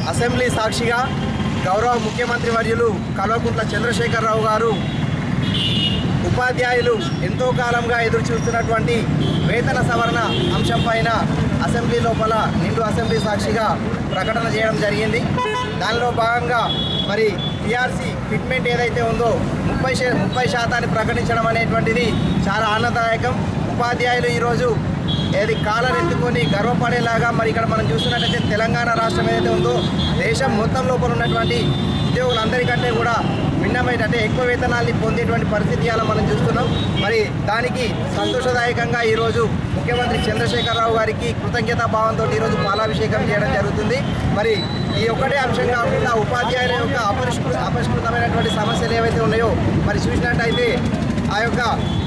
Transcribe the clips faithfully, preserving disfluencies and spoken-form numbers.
Assembly సాక్షిగా గౌరవ ముఖ్యమంత్రి వర్యులు కల్వకుంట్ల చంద్రశేఖరరావు గారు ఉపాధ్యాయులు ఎంతో కాలంగా ఎదురు చూస్తున్నటువంటి వేతన సవరణ అంశం పైన అసెంబ్లీ లోపల నిండు అసెంబ్లీ సాక్షిగా ప్రకటన చేయడం జరిగింది. దానిలో భాగంగా మరి పిఆర్సీ ఫిట్మెంట్ ఏదైతే ఉందో ముప్పై ముప్పై శాతాన్ని ప్రకటించడం అనేటువంటిది చాలా ఆనందదాయకం. ఉపాధ్యాయులు ఈరోజు ఏది కాలర్ ఎత్తుకొని గర్వపడేలాగా మరి ఇక్కడ మనం చూస్తున్నట్టయితే తెలంగాణ రాష్ట్రం ఏదైతే ఉందో దేశం మొత్తం లోపల ఉన్నటువంటి ఉద్యోగులందరికంటే కూడా భిన్నమైనట్టే ఎక్కువ వేతనాన్ని పొందేటువంటి పరిస్థితి అలా మనం చూస్తున్నాం. మరి దానికి సంతోషదాయకంగా ఈరోజు ముఖ్యమంత్రి చంద్రశేఖరరావు గారికి కృతజ్ఞతా భావంతో ఈరోజు పాలాభిషేకం చేయడం జరుగుతుంది. మరి ఈ ఒక్కటే అంశం కాకుండా ఉపాధ్యాయుల యొక్క అపరిష్కృత అపరిష్కృతమైనటువంటి సమస్యలు ఏవైతే ఉన్నాయో మరి చూసినట్టయితే ఆ యొక్క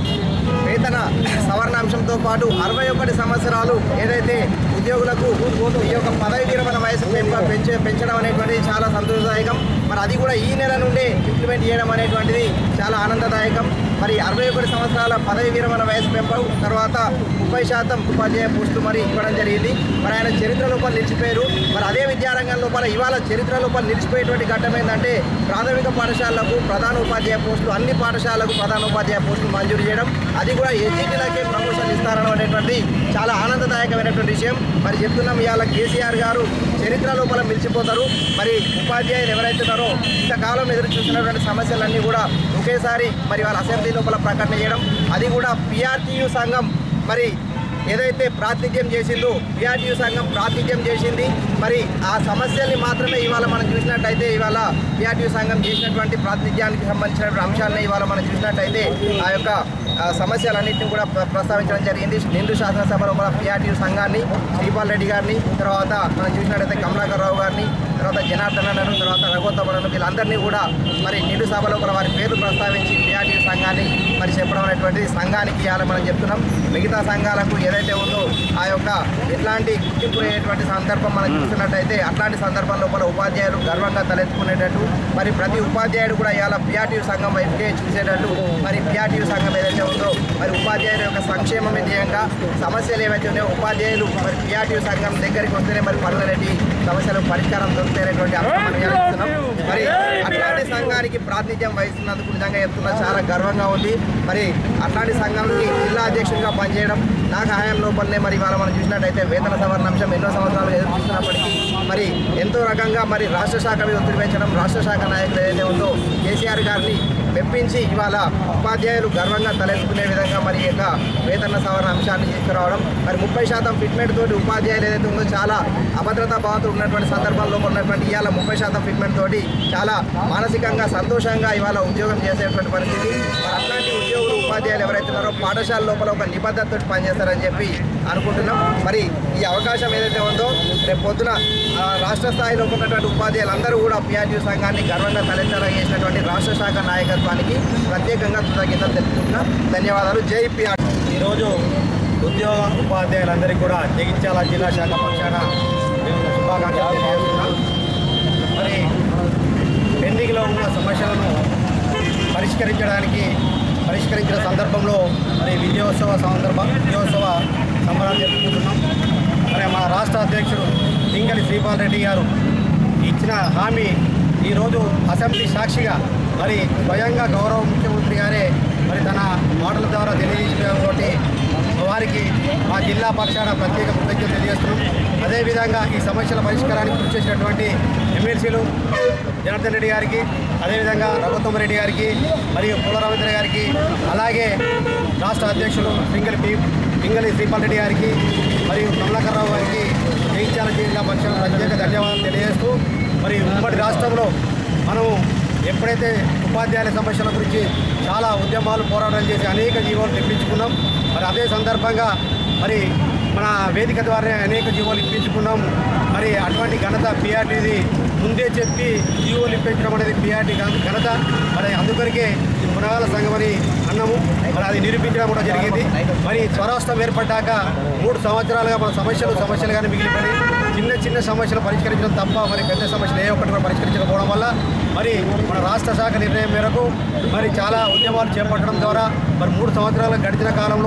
వేతన సవరణాంశంతో పాటు అరవై ఒకటి సంవత్సరాలు ఏదైతే ఉద్యోగులకు ఈ యొక్క పదవి విరమణ వయసు పెంచ పెంచడం అనేటువంటిది చాలా సంతోషదాయకం. మరి అది కూడా ఈ నెల నుండే ఇంప్లిమెంట్ చేయడం అనేటువంటిది చాలా ఆనందదాయకం. మరి అరవై ఒకటి సంవత్సరాల పదవి విరమణ వయసు పెంపడం తర్వాత ముప్పై శాతం ఉపాధ్యాయ పోస్టులు మరి ఇవ్వడం జరిగింది. మరి ఆయన చరిత్ర లోపల నిలిచిపోయారు. మరి అదే విద్యారంగం లోపల ఇవాళ చరిత్ర లోపల నిలిచిపోయేటువంటి ఘట్టం ఏంటంటే ప్రాథమిక పాఠశాలలకు ప్రధాన ఉపాధ్యాయ పోస్టులు అన్ని పాఠశాలకు ప్రధాన ఉపాధ్యాయ పోస్టులు మంజూరు చేయడం, అది కూడా ఎస్జీటీలకే ప్రమోషన్ ఇస్తారనడం అనేటువంటి చాలా ఆనందదాయకమైనటువంటి విషయం. మరి చెప్తున్నాం ఇవాళ కేసీఆర్ గారు చరిత్ర లోపల నిలిచిపోతారు. మరి ఉపాధ్యాయులు ఎవరైతే ఉన్నారో ఇంతకాలం ఎదురు చూసినటువంటి సమస్యలన్నీ కూడా ఒకేసారి మరి వాళ్ళ అసెంబ్లీ లోపల ప్రకటన చేయడం, అది కూడా పిఆర్టీయూ సంఘం మరి ఏదైతే ప్రాతినిధ్యం చేసిందో పిఆర్టీయూ సంఘం ప్రాతినిధ్యం చేసింది. మరి ఆ సమస్యల్ని మాత్రమే ఇవాళ మనం చూసినట్టయితే ఇవాళ పిఆర్టీయూ సంఘం చేసినటువంటి ప్రాతినిధ్యానికి సంబంధించినటువంటి అంశాలని ఇవాళ మనం చూసినట్టయితే ఆ యొక్క సమస్యలన్నింటినీ కూడా ప్రస్తావించడం జరిగింది. నిండు శాసనసభలో మన పిఆర్టీయూ సంఘాన్ని శ్రీపాల్ రెడ్డి గారిని, తర్వాత మనం చూసినట్టయితే కమలాకర్ రావు గారిని, తర్వాత జనార్దన్ అన్నను, తర్వాత రఘోత్తమను వీళ్ళందరినీ కూడా మరి నిండు సభలో కూడా వారి పేర్లు ప్రస్తావించి పిఆర్టీయూ సంఘాన్ని మరి చెప్పడం అనేటువంటిది సంఘానికి ఇవాళ మనం చెప్తున్నాం. మిగతా సంఘాలకు ఏదైతే ఉందో ఆ యొక్క ఎట్లాంటి గుర్తింపు లేనటువంటి సందర్భం మనం చూస్తున్నట్టయితే అట్లాంటి సందర్భం లోపల ఉపాధ్యాయులు గర్వంగా తలెత్తుకునేటట్టు మరి ప్రతి ఉపాధ్యాయుడు కూడా ఇవాళ పిఆర్టీయూ సంఘం వైపుకే చూసేటట్టు మరి పిఆర్టీయూ సంఘం ఏదైతే ఉందో మరి ఉపాధ్యాయుల యొక్క సంక్షేమం ధ్యేయంగా సమస్యలు ఏవైతే ఉన్నాయో ఉపాధ్యాయులు మరి పిఆర్టీయూ సంఘం దగ్గరికి వస్తేనే మరి పనులనేటి సమస్యలకు పరిష్కారం దొరుకుతాయనేటువంటి అంశం మరి అట్లాంటి సంఘానికి ప్రాతినిధ్యం వహిస్తున్నందుకు నిజంగా చెప్తున్నా చాలా గర్వంగా ఉంది. మరి అట్లాంటి సంఘానికి జిల్లా అధ్యక్షుడిగా పనిచేయడం నాకు హయాం లోపలనే మరి ఇవాళ మనం చూసినట్టయితే వేతన సవరణ అంశం ఎన్నో సంవత్సరాలు ఎదురు చూస్తున్నప్పటికీ మరి ఎంతో రకంగా మరి రాష్ట్ర శాఖ మీద ఒత్తిడి పెంచడం, రాష్ట్ర శాఖ నాయకులు ఏదైతే ఉందో కేసీఆర్ గారిని మెప్పించి ఇవాళ ఉపాధ్యాయులు గర్వంగా తలెత్తుకునే విధంగా మరి యొక్క వేతన సవరణ అంశాన్ని తీసుకురావడం, మరి ముప్పై శాతం ఫిట్మెంట్ తోటి ఉపాధ్యాయులు ఏదైతే ఉందో చాలా అభద్రతా భావంతో ఉన్నటువంటి సందర్భంలో ఉన్నటువంటి ఇవాళ ముప్పై శాతం ఫిట్మెంట్ తోటి చాలా మానసికంగా సంతోషంగా ఇవాళ ఉద్యోగం చేసేటువంటి పరిస్థితి. మరి అట్లాంటి ఉద్యోగులు ఉపాధ్యాయులు ఎవరైతే ఉన్నారో పాఠశాల లోపల ఒక నిబద్ధతతో పనిచేస్తారని చెప్పి అనుకుంటున్నాం. మరి ఈ అవకాశం ఏదైతే ఉందో రేపు పొద్దున రాష్ట్ర స్థాయిలో ఉన్నటువంటి ఉపాధ్యాయులు అందరూ కూడా పిఆర్టీయూ సంఘాన్ని గర్వంగా తలెత్తేలా చేసినటువంటి రాష్ట్ర శాఖ నాయకత్వానికి ప్రత్యేకంగా కృతజ్ఞతలు తెలుపుకుంటున్నా. ధన్యవాదాలు. జై పిఆర్. ఈరోజు ఉద్యోగ ఉపాధ్యాయులందరికీ కూడా జగిత్యాల జిల్లా శాఖ పక్షాన శుభాకాంక్షలు తెలియజేస్తున్నాం. మరి పెండింగ్లో ఉన్న సమస్యలను పరిష్కరించడానికి పరిష్కరించిన సందర్భంలో మరి విజయోత్సవ సందర్భ విజయోత్సవ సంబరాలు జరుపుకుంటున్నాం. మరి మా రాష్ట్ర అధ్యక్షుడు పింగళి శ్రీపాల్ రెడ్డి గారు ఇచ్చిన హామీ ఈరోజు అసెంబ్లీ సాక్షిగా మరి స్వయంగా గౌరవ ముఖ్యమంత్రి గారే మరి తన మాటల ద్వారా తెలియజేయడంతో వారికి మా జిల్లా పక్షాన ప్రత్యేక కృతజ్ఞతలు తెలియజేస్తున్నాం. అదేవిధంగా ఈ సమస్యల పరిష్కారానికి కృషి చేసినటువంటి ఎమ్మెల్సీలు జనార్దన్ రెడ్డి గారికి, అదేవిధంగా రఘుత్తమ రెడ్డి గారికి మరియు పూల రవీంద్ర గారికి, అలాగే రాష్ట్ర అధ్యక్షులు పింగళి పి పింగళి శ్రీపాల్ రెడ్డి గారికి మరియు కమలాకర్ రావు గారికి జగిత్యాల జిల్లా పక్షాన ప్రత్యేక ధన్యవాదాలు తెలియజేస్తూ మరి ఉమ్మడి రాష్ట్రంలో మనం ఎప్పుడైతే ఉపాధ్యాయుల సమస్యల గురించి చాలా ఉద్యమాలు పోరాటాలు చేసి అనేక జీవోలు తెప్పించుకున్నాం. మరి అదే సందర్భంగా మరి మన వేదిక ద్వారా అనేక జీవోలు ఇప్పించుకున్నాం. మరి అటువంటి ఘనత పిఆర్టీది ముందే చెప్పి జీవోలు ఇప్పించడం అనేది పిఆర్టీ ఘనత. మరి అందుకొరికే పునరాల సంఘం అని అన్నాము. మరి అది నిరూపించడం కూడా జరిగింది. మరి స్వరాష్ట్రం ఏర్పడ్డాక మూడు సంవత్సరాలుగా మన సమస్యలు సమస్యలుగానే మిగిలిపోయి చిన్న చిన్న సమస్యలు పరిష్కరించడం తప్ప మరి పెద్ద సమస్యలు ఏ ఒక్కటి కూడా పరిష్కరించకపోవడం వల్ల మరి మన రాష్ట్ర శాఖ నిర్ణయం మేరకు మరి చాలా ఉద్యమాలు చేపట్టడం ద్వారా మరి మూడు సంవత్సరాల గడిచిన కాలంలో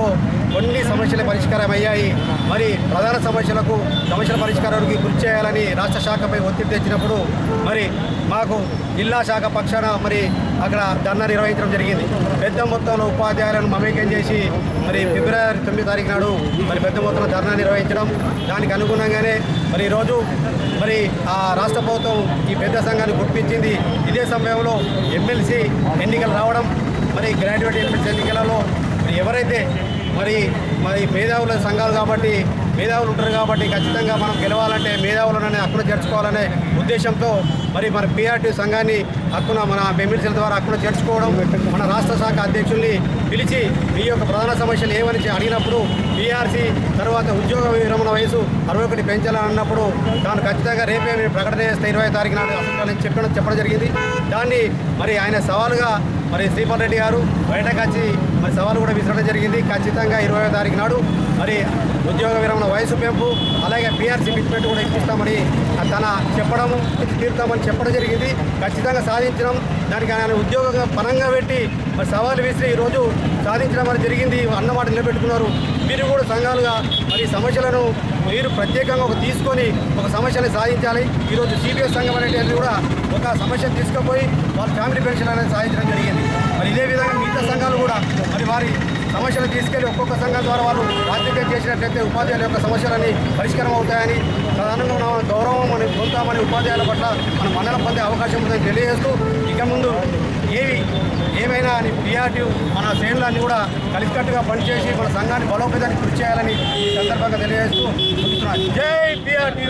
కొన్ని సమస్యలు పరిష్కారం అయ్యాయి. మరి ప్రధాన సమస్యలకు సమస్యల పరిష్కారానికి కృషి చేయాలని రాష్ట్ర శాఖపై ఒత్తిడి తెచ్చినప్పుడు మరి మాకు జిల్లా శాఖ పక్షాన మరి అక్కడ ధర్నా నిర్వహించడం జరిగింది. పెద్ద మొత్తంలో ఉపాధ్యాయులను మమేకం చేసి మరి ఫిబ్రవరి తొమ్మిది తారీఖు నాడు మరి పెద్ద మొత్తంలో ధర్నా నిర్వహించడం, దానికి అనుగుణంగానే మరి ఈరోజు మరి ఆ రాష్ట్ర ప్రభుత్వం ఈ పెద్ద సంఘాన్ని గుర్తించింది. ఇదే సమయంలో ఎమ్మెల్సీ ఎన్నికలు రావడం, మరి గ్రాడ్యుయేట్ ఎమ్మెల్సీ ఎన్నికలలో మరి ఎవరైతే మరి మరి మేధావుల సంఘాలు కాబట్టి మేధావులు ఉంటారు కాబట్టి ఖచ్చితంగా మనం గెలవాలంటే మేధావులనే హక్కును చేర్చుకోవాలనే ఉద్దేశంతో మరి మన పీఆర్టీ సంఘాన్ని హక్కున మన ఎమ్మెల్సీల ద్వారా హక్కును చేర్చుకోవడం, మన రాష్ట్ర శాఖ అధ్యక్షుల్ని పిలిచి మీ యొక్క ప్రధాన సమస్యలు ఏమని అడిగినప్పుడు పీఆర్సీ తర్వాత ఉద్యోగ విరమణ వయసు అరవై ఒకటి పెంచాలని అన్నప్పుడు దాన్ని ఖచ్చితంగా రేపే మేము ప్రకటన చేస్తే ఇరవై తారీఖు నాడు అసలు చెప్పడం చెప్పడం జరిగింది. దాన్ని మరి ఆయన సవాలుగా మరి శ్రీపాల్ రెడ్డి గారు బయటకు వచ్చి మరి సవాలు కూడా విసరడం జరిగింది. ఖచ్చితంగా ఇరవై తారీఖు నాడు మరి ఉద్యోగ విరమణ వయసు పెంపు అలాగే పీఆర్సీ ఫిట్మెంట్ కూడా ఇప్పిస్తామని తన చెప్పడము తీరుతామని చెప్పడం జరిగింది. ఖచ్చితంగా సాధించడం, దానికి ఆయన ఉద్యోగ పరంగా పెట్టి మరి సవాలు విసిరి ఈరోజు సాధించడం అనేది జరిగింది. అన్నమాట నిలబెట్టుకున్నారు. మీరు కూడా సంఘాలుగా మరి సమస్యలను మీరు ప్రత్యేకంగా ఒక తీసుకొని ఒక సమస్యని సాధించాలి. ఈరోజు సిపిఎస్ సంఘం అనేటువంటి కూడా ఒక సమస్యను తీసుకుపోయి వాళ్ళ ఫ్యామిలీ పెన్షన్ అనేది సాధించడం జరిగింది. మరి ఇదే విధంగా మిగతా సంఘాలు కూడా మరి వారి సమస్యలు తీసుకెళ్లి ఒక్కొక్క సంఘం ద్వారా వాళ్ళు బాధ్యత చేసినట్లయితే ఉపాధ్యాయుల యొక్క సమస్యలని పరిష్కారం అవుతాయని ప్రధానంగా గౌరవం మనం పొందుతామని ఉపాధ్యాయుల పట్ల మన మండలం పొందే అవకాశం ఉందని తెలియజేస్తూ ఇక ముందు ఏవి ఏమైనా అని పీఆర్టీ మన శ్రేణులన్నీ కూడా కలిసికట్టుగా పనిచేసి మన సంఘాన్ని బలోపేతానికి కృషి చేయాలని ఈ సందర్భంగా తెలియజేస్తూ చెప్తున్నాను. జై పీఆర్టీ.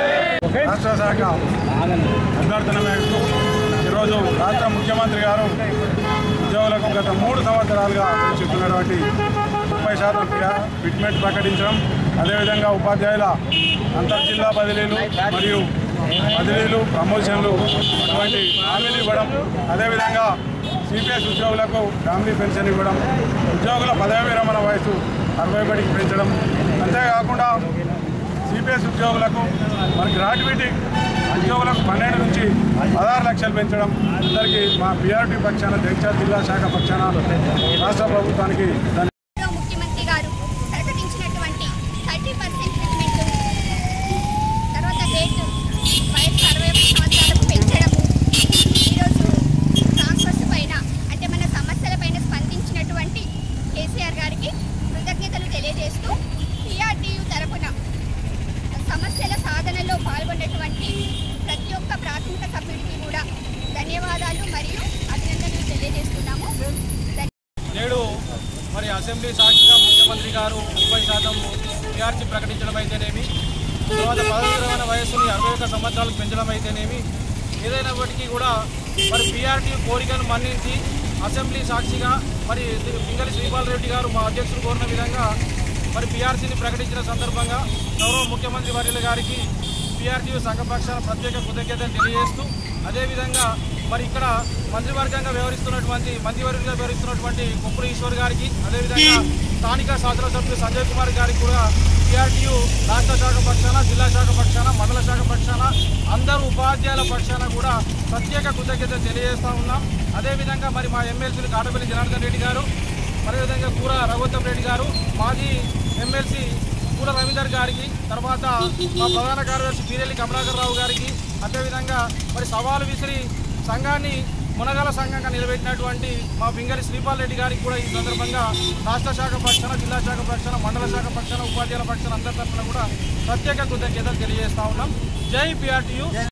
రాష్ట్ర శాఖ అభ్యర్థన మేరకు ఈరోజు రాష్ట్ర ముఖ్యమంత్రి గారు ఉద్యోగులకు గత మూడు సంవత్సరాలుగా చెప్తున్నటువంటి ముప్పై శాతం ఫిట్మెంట్ ప్రకటించడం, అదేవిధంగా ఉపాధ్యాయుల అంతర్జిల్లా బదిలీలు మరియు బదిలీలు ప్రమోషన్లు అటువంటి హామీలు ఇవ్వడం, అదేవిధంగా సిపిఎస్ ఉద్యోగులకు ఫ్యామిలీ పెన్షన్ ఇవ్వడం, ఉద్యోగుల పదవి విరమణ వయసు అరవై ఒకటికి పెంచడం, అంతేకాకుండా సిపిఎస్ ఉద్యోగులకు మరి గ్రాడ్యుయేట్ ఉద్యోగులకు పన్నెండు నుంచి పదహారు లక్షలు పెంచడం అందరికీ మా పీఆర్టీ పక్షాన జగిత్యాల జిల్లా శాఖ పక్షాన రాష్ట్ర ప్రభుత్వానికి ముఖ్యమంత్రి గారు ప్రకటించినటువంటి థర్టీ పర్సెంట్ ఫిట్మెంట్ తర్వాత రేటు వయసు అరవై ఒకటి సంవత్సరాలకు పెంచడము, ఈరోజు ట్రాన్స్ఫర్స్ పైన అంటే మన సమస్యల పైన స్పందించినటువంటి కేసీఆర్ గారికి కృతజ్ఞతలు తెలియజేస్తూ పీఆర్టీయూ తరపున సమస్యల సాధనలో పాల్గొన్నటువంటి ప్రతి ఒక్క ప్రాథమిక సభ్యుడికి కూడా ధన్యవాదాలు మరియు అభినందనలు తెలియజేస్తున్నాము. నేడు మరి అసెంబ్లీ సాక్షిగా ముఖ్యమంత్రి గారు ముప్పై శాతం పీఆర్సీ ప్రకటించడం అయితేనేమి, తర్వాత పదవి విరమణ వయస్సుని అరవై ఒక్క సంవత్సరాలకు పెంచడం అయితేనేమి, ఏదైనప్పటికీ కూడా మరి పీఆర్టీ కోరికను మన్నించి అసెంబ్లీ సాక్షిగా మరి పింగళి శ్రీపాల్ రెడ్డి గారు మా అధ్యక్షుడు కోరిన విధంగా మరి పీఆర్సీని ప్రకటించిన సందర్భంగా గౌరవ ముఖ్యమంత్రి వర్యుల గారికి పీఆర్టీ సంఘపక్షాన ప్రత్యేక కృతజ్ఞతలు తెలియజేస్తూ, అదేవిధంగా మరి ఇక్కడ మంత్రివర్గంగా వ్యవహరిస్తున్నటువంటి మంత్రివర్గంగా వ్యవహరిస్తున్నటువంటి కొప్పుల ఈశ్వర్ గారికి, అదేవిధంగా స్థానిక శాసనసభ్యులు సంజయ్ కుమార్ గారికి కూడా పీఆర్టీయూ రాష్ట్ర శాఖ పక్షాన జిల్లా శాఖ పక్షాన మండల శాఖ పక్షాన అందరూ ఉపాధ్యాయుల పక్షాన కూడా ప్రత్యేక కృతజ్ఞతలు తెలియజేస్తూ ఉన్నాం. అదేవిధంగా మరి మా ఎమ్మెల్సీలు కాటపల్లి జనార్దన్ రెడ్డి గారు, అదేవిధంగా కూర రఘుత్తం రెడ్డి గారు, మాజీ ఎమ్మెల్సీ కూర రవీందర్ గారికి, తర్వాత మా ప్రధాన కార్యదర్శి పీరెల్లి కమలాకర్ రావు గారికి, అదేవిధంగా మరి సవాలు విసిరి సంఘాన్ని మునగాల సంఘంగా నిలబెట్టినటువంటి మా పింగళి శ్రీపాల్ రెడ్డి గారికి కూడా ఈ సందర్భంగా రాష్ట్ర శాఖ పక్షాన జిల్లా శాఖ పక్షాన మండల శాఖ పక్షాన ఉపాధ్యాయుల పక్షాన అందరి తరఫున కూడా ప్రత్యేక కృతజ్ఞతలు తెలియజేస్తా ఉన్నాం. జై పీఆర్టీయూ.